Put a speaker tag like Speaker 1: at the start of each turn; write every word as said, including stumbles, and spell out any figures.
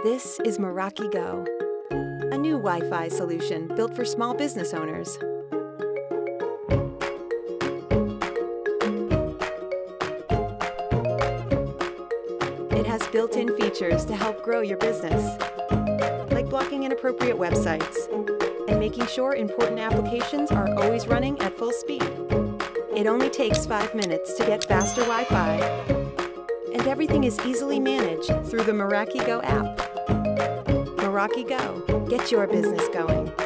Speaker 1: This is Meraki Go, a new Wi-Fi solution built for small business owners. It has built-in features to help grow your business, like blocking inappropriate websites and making sure important applications are always running at full speed. It only takes five minutes to get faster Wi-Fi, and everything is easily managed through the Meraki Go app. Meraki Go, get your business going.